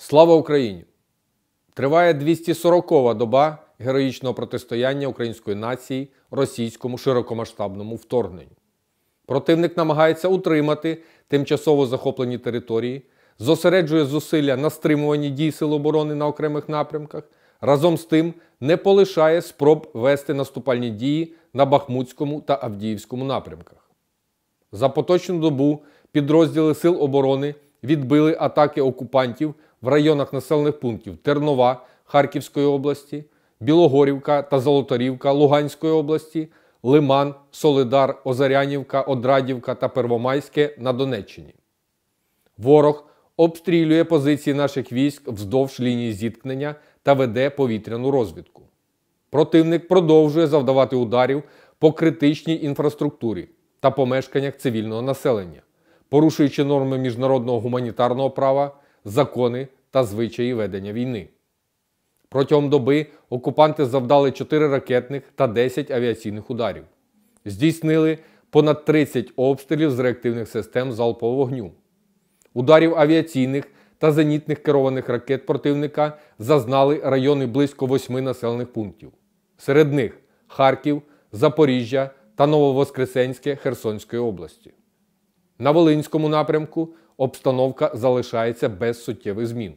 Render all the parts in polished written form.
Слава Україні! Триває 240-ва доба героїчного протистояння української нації російському широкомасштабному вторгненню. Противник намагається утримати тимчасово захоплені території, зосереджує зусилля на стримуванні дій Сил оборони на окремих напрямках, разом з тим не полишає спроб вести наступальні дії на Бахмутському та Авдіївському напрямках. За поточну добу підрозділи Сил оборони відбили атаки окупантів в районах населених пунктів Тернова Харківської області, Білогорівка та Золотарівка Луганської області, Лиман, Солидар, Озарянівка, Одрадівка та Первомайське на Донеччині. Ворог обстрілює позиції наших військ вздовж лінії зіткнення та веде повітряну розвідку. Противник продовжує завдавати ударів по критичній інфраструктурі та помешканнях цивільного населення, порушуючи норми міжнародного гуманітарного права, закони та звичаї ведення війни. Протягом доби окупанти завдали 4 ракетних та 10 авіаційних ударів. Здійснили понад 30 обстрілів з реактивних систем залпового вогню. Ударів авіаційних та зенітних керованих ракет противника зазнали райони близько 8 населених пунктів. Серед них Харків, Запоріжжя та Нововоскресенське Херсонської області. На Волинському напрямку обстановка залишається без суттєвих змін.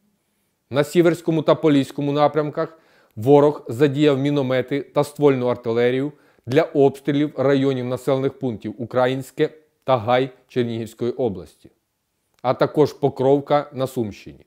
На Сіверському та Поліському напрямках ворог задіяв міномети та ствольну артилерію для обстрілів районів населених пунктів Українське та Гай Чернігівської області, а також Покровка на Сумщині.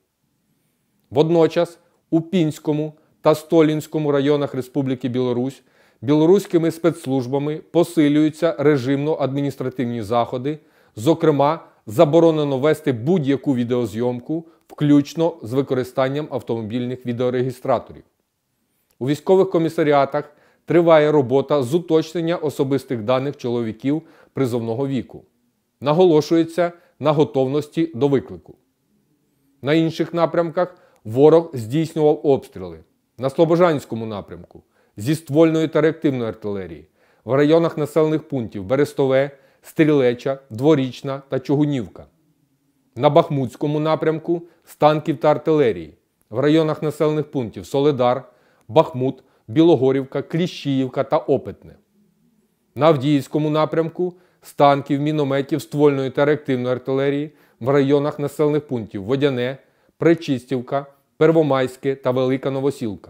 Водночас у Пінському та Столінському районах Республіки Білорусь білоруськими спецслужбами посилюються режимно-адміністративні заходи, зокрема, заборонено вести будь-яку відеозйомку, включно з використанням автомобільних відеорегістраторів. У військових комісаріатах триває робота з уточнення особистих даних чоловіків призовного віку. Наголошується на готовності до виклику. На інших напрямках ворог здійснював обстріли. На Слобожанському напрямку зі ствольної та реактивної артилерії, в районах населених пунктів Берестове, Стрілеча, Дворічна та Чугунівка. На Бахмутському напрямку з танків та артилерії, в районах населених пунктів Солидар, Бахмут, Білогорівка, Кліщіївка та Опитне. На Авдіївському напрямку з танків, мінометів, ствольної та реактивної артилерії, в районах населених пунктів Водяне, Пречистівка, Первомайське та Велика Новосілка.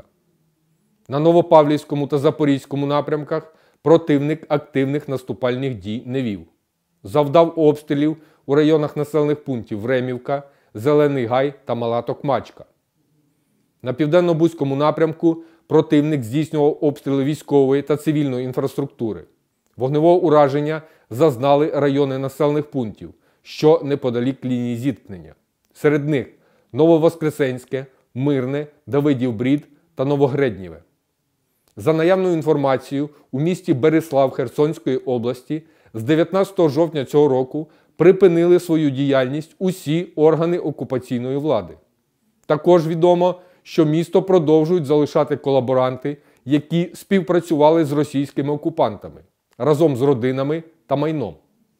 На Новопавлівському та Запорізькому напрямках противник активних наступальних дій не вів. Завдав обстрілів у районах населених пунктів Времівка, Зелений Гай та Мала Токмачка. На Південно-Бузькому напрямку противник здійснював обстріли військової та цивільної інфраструктури. Вогневого ураження зазнали райони населених пунктів, що неподалік лінії зіткнення. Серед них Нововоскресенське, Мирне, Давидів Брід та Новогреднєве. За наявною інформацією, у місті Берислав Херсонської області з 19 жовтня цього року припинили свою діяльність усі органи окупаційної влади. Також відомо, що місто продовжують залишати колаборанти, які співпрацювали з російськими окупантами, разом з родинами та майном.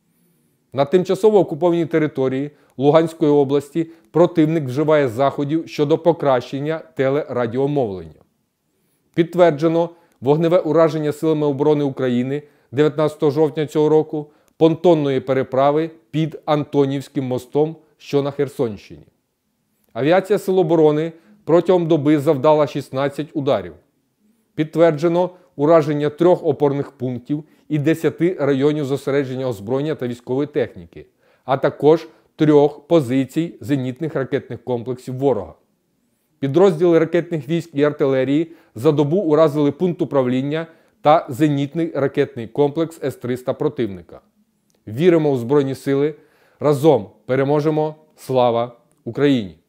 На тимчасово окупованій території Луганської області противник вживає заходів щодо покращення телерадіомовлення. Підтверджено вогневе ураження Силами оборони України 19 жовтня цього року понтонної переправи під Антонівським мостом, що на Херсонщині. Авіація Сил оборони протягом доби завдала 16 ударів. Підтверджено ураження 3 опорних пунктів і 10 районів зосередження озброєння та військової техніки, а також 3 позицій зенітних ракетних комплексів ворога. Підрозділи ракетних військ і артилерії за добу уразили пункт управління та зенітний ракетний комплекс С-300 противника. Віримо в Збройні Сили. Разом переможемо! Слава Україні!